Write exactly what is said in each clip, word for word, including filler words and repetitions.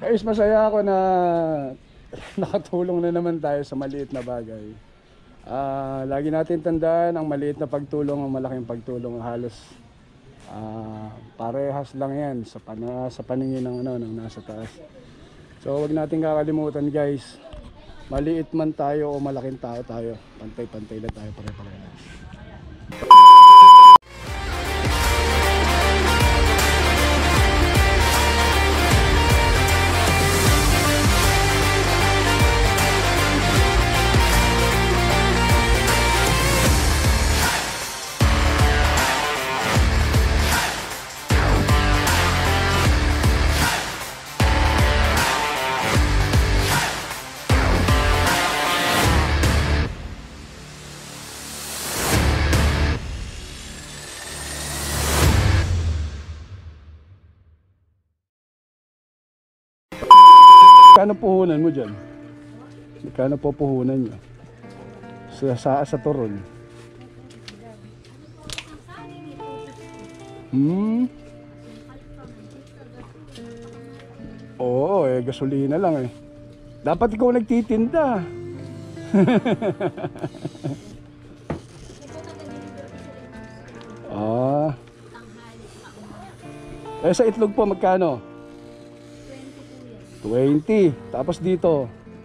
Guys, masaya ako na nakatulong na naman tayo sa maliit na bagay. Uh, lagi natin tandaan, ang maliit na pagtulong, ang malaking pagtulong, halos uh, parehas lang yan sa, pan sa paningin ng, ano, ng nasa taas. So wag natin kakalimutan guys, maliit man tayo o malaking tao tayo, pantay-pantay lang tayo, pare-parehas. Kano puhunan mo dyan? Kano po puhunan nyo? Sa, sa, sa turon? Hmm? Oo eh, gasolina lang eh. Dapat ikaw nagtitinda. Ah. Eh sa itlog po magkano? twenty. Tapos dito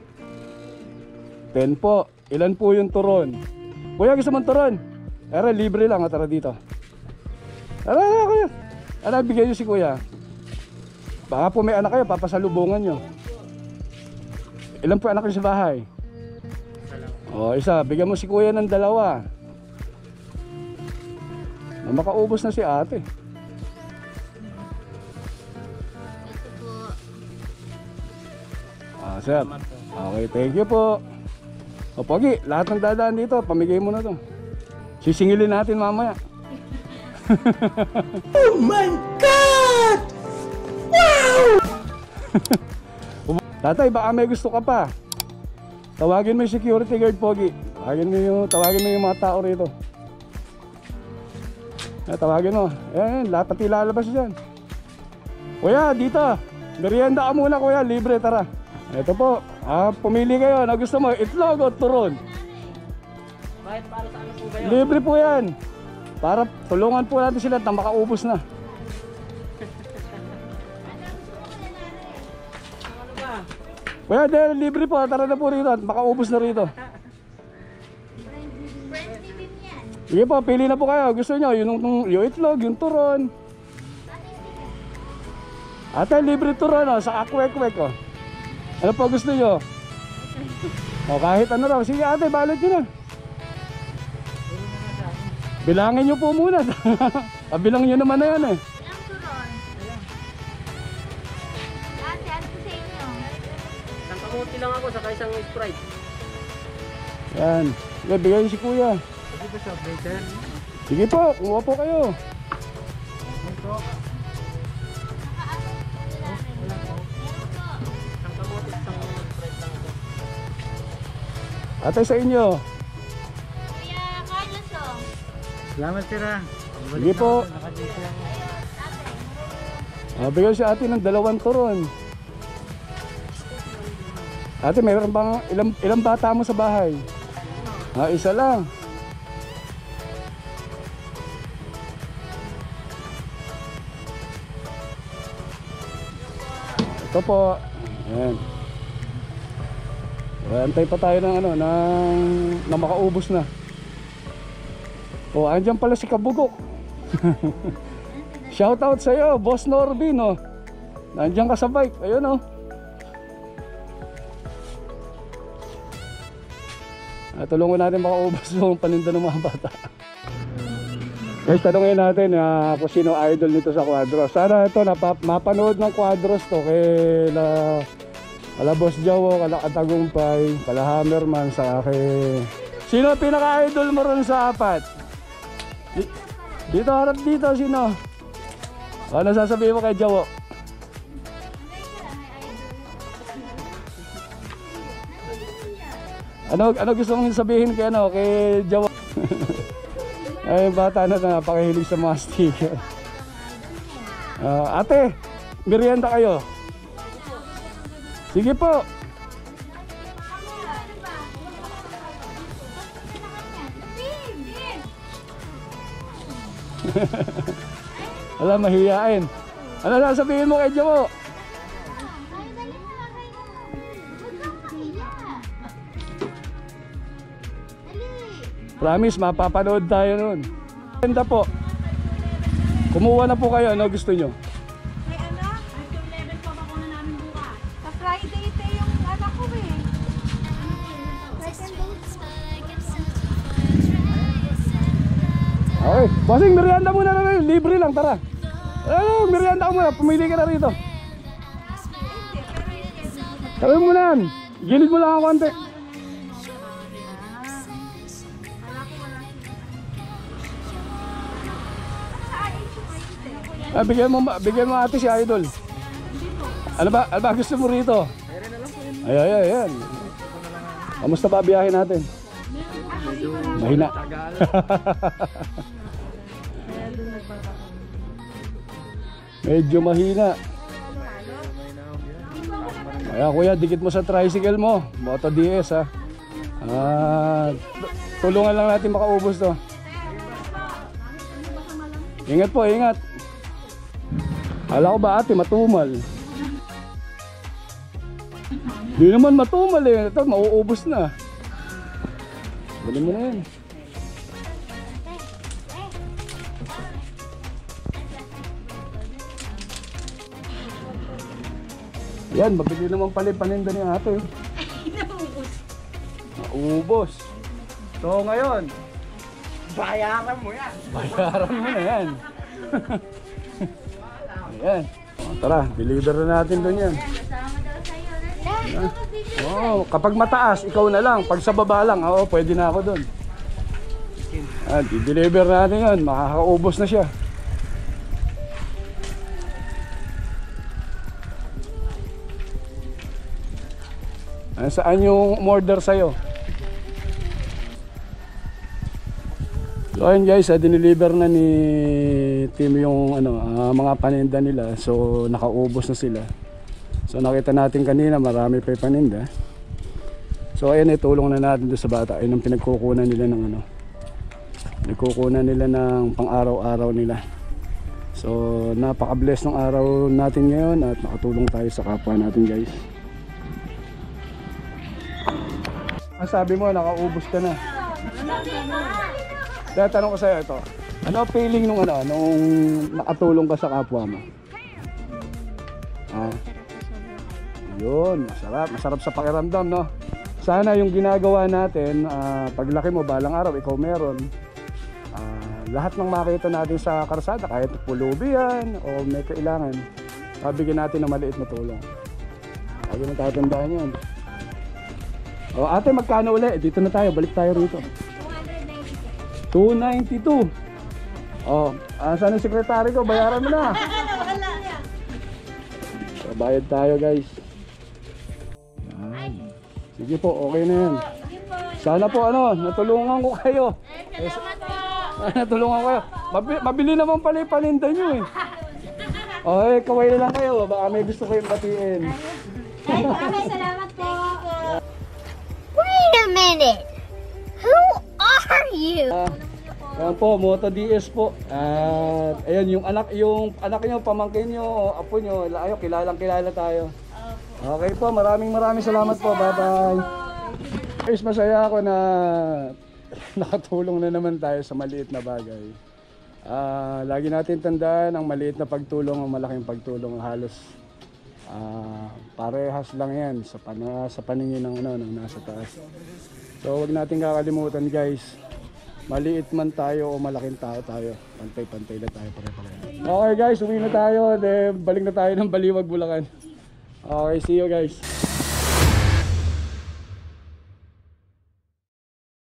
ten po. Ilan po yung turon? Kuya, gusto mong turon? Tara, libre lang. Tara dito. Tara, tara kuya. Tara, bigyan nyo si kuya. Baka po may anak kayo, papasalubungan nyo. Ilan po anak nyo sa bahay? O, isa. Bigyan mo si kuya ng dalawa. Makaubos na si ate. Ah, sir. Okay, thank you po. O, Pogi, lahat ng dadaan dito, pamigay mo na to. Sisingilin natin mamaya. Oh my God! Wow! Tatay, baka may gusto ka pa. Tawagin mo yung security guard, Pogi. Tawagin mo yung, tawagin mo yung mga tao rito. Eh, tawagin mo. Ayan, lahat pati lalabas dyan. Kuya, dito. Merienda ka muna, kuya. Libre, tara. Ito po, ah, pumili kayo na gusto mo, itlog o turon. Kahit para sa ano po kayo? Libre po yan. Para tulungan po natin sila na makaubos na. Ano ba? Kuya, dahil libre po, tara na po rito at makaubos na rito. Sige po, pili na po kayo. Gusto nyo, yung, yung itlog, yung turon. Ate, libre turon oh, sa akwek-kwek oh. Ano po gusto nyo? O kahit ano raw. Sige ate, balot nyo na. Bilangin nyo po muna. Bilang nyo naman na yan eh. Ilang turon? Ate, ano po sa inyo? Isang kamuti lang ako, saka isang Sprite. Yan. Sige, bigay nyo si kuya. Sige po siya, Peter. Sige po, kumuha po kayo. Ito. Ate, sa inyo. Kuya Carlos, oh. Salamat sira. Sige po. Ah, bigay si ate ng dalawang turon. Ate, mayroon bang ilang, ilang bata mo sa bahay? Ah, isa lang. Ito po. Ayan. Antay pa tayo ng ano, ng, ng makaubos na. O, andyan pala si Kabugok. Shout out sa iyo, Boss Norby, no. Nandiyan ka sa bike, ayun oh. At tulungan natin makaubos yung paninda ng mga bata. Guys, tanongin natin uh, kung sino idol nito sa Quadros. Sana ito, mapanood ng Quadros to kay la Kala Boss Jawo, kala Katagumpay, kala Hammerman sa akin. Sino pinaka-idol mo ron sa apat? Dito, harap dito, sino? Ano sasabihin mo kay Jawo? Ano, ano gusto mong sabihin kay, ano, kay Jawo? Ay, bata na na, napakihilig sa mga sticker. Uh, ate, merienda kayo. Sige po. Alam, mahihain. Ano na sabihin mo kay Jomo? Promise, mapapanood tayo nun. Ganda po. Kumuha na po kayo. Ano gusto nyo? May ano? eleven pa bakuna namin bukas. Sa Friday ito yung anak ko eh. Second dose. Okay. Bossing, merienda muna na rin. Libre lang, tara. Eh, merienda ka muna. Pumili ka na rito. Kawin mo na yan. Gilid mo lang ang konti. Ah, bigyan mo, bigyan mo ate si Idol. Ano ba? Ano ba gusto mo rito? Ay, ay, ay, ayan. Kamusta ba biyahe natin? Mahina. Medyo mahina. Kaya kuya, dikit mo sa tricycle mo. Moto D S ha. Ah, tulungan lang natin makaubos to. Ingat po, ingat. Kala ko ba ate matumal? Di naman matumal eh. Ito, mauubos na. Bali mo na yan. Yan, mabili naman pala yung paninda ni ate. Naubos. Naubos. So ngayon, Bayaran mo yan. bayaran mo na yan. Ayan. O, tara, deliver na natin doon yan. Oh, kapag mataas, ikaw na lang. Pag sa baba lang, oo, pwede na ako doon. Ah, di-deliver natin yan. Makakaubos na siya. Ah, saan yung order sa'yo? So ayun guys, uh, dineliver na ni team yung ano, uh, mga paninda nila. So nakaubos na sila. So nakita natin kanina marami pa yung paninda. So ayun, itulong na natin doon sa bata. Ayun ang pinagkukunan nila ng ano, pinagkukunan nila ng pang araw-araw nila. So napaka-bless ng araw natin ngayon at nakatulong tayo sa kapwa natin guys. Ang sabi mo, nakaubos ka na. Kaya tanong ko sa'yo ito, ano ang feeling nung ano, nung nakatulong ka sa kapwa mo? Ah, yun, masarap, masarap sa pakiramdam, no? Sana yung ginagawa natin, uh, paglaki mo, balang araw, ikaw meron, uh, lahat ng makita natin sa karsada, kahit pulubi yan, o may kailangan, pabigyan natin ng maliit na tulong. Lagi na tatandaan yan. O ate, magkano ulit? Dito na tayo, balik tayo rito. two ninety-two. Oh, ah, saan ang sekretary ko? Bayaran mo na. So, bayad tayo, guys. Yan. Sige po, okay na yan. Sana po ano, natulungan ko kayo. Yes. Natulungan ko kayo. Mabili, mabili naman pala yung paninda nyo eh. Okay, kaway na lang kayo. Baka may gusto kayong batiin. Ay, maraming salamat po. Wait a minute. Who are you? Uh, yan po, Moto D S po. At uh, ayun, yung anak, yung anak niyo, pamangkin niyo, o apo niyo, ayo, kilalang kilala tayo. Okay po, maraming maraming salamat po. Bye-bye. Guys, masaya ako na nakatulong na naman tayo sa maliit na bagay. Uh, lagi natin tandaan, ang maliit na pagtulong, ang malaking pagtulong, halos uh, parehas lang yan sa, pana, sa paningin ng, ano, ng nasa taas. So wag natin kakalimutan guys, maliit man tayo o malaking tao tayo, pantay-pantay na tayo pare-pareho. Okay guys, uwi na tayo, then balik na tayo ng Baliwag, Bulacan. Okay, see you guys.